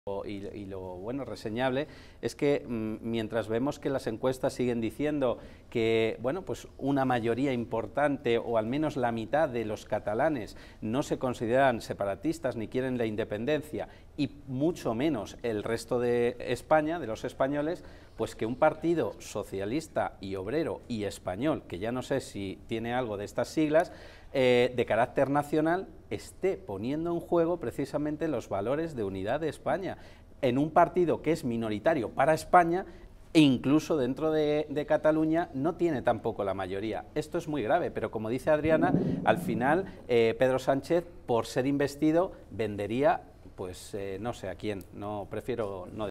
Y lo bueno, reseñable, es que mientras vemos que las encuestas siguen diciendo que, bueno, pues una mayoría importante o al menos la mitad de los catalanes no se consideran separatistas ni quieren la independencia y mucho menos el resto de España, de los españoles, pues que un partido socialista y obrero y español, que ya no sé si tiene algo de estas siglas, de carácter nacional, esté poniendo en juego precisamente los valores de unidad de España, en un partido que es minoritario para España e incluso dentro de Cataluña no tiene tampoco la mayoría. Esto es muy grave, pero como dice Adriana, al final Pedro Sánchez, por ser investido, vendería, pues no sé a quién, no prefiero no